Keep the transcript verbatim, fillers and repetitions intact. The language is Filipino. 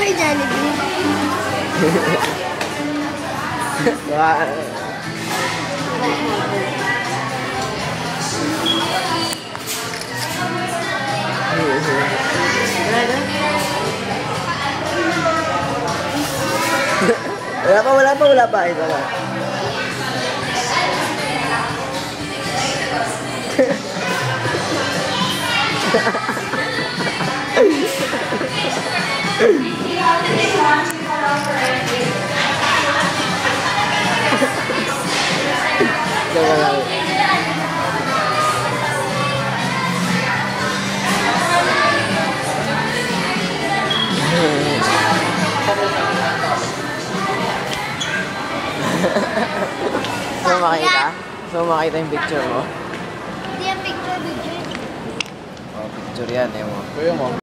kay Jollibee. Wow. Wala pa, wala pa, wala pa. Ito lang. So makita? So makita yung picture mo? Hindi yung picture, video. Oh, picture yan eh mo. Kuya mo.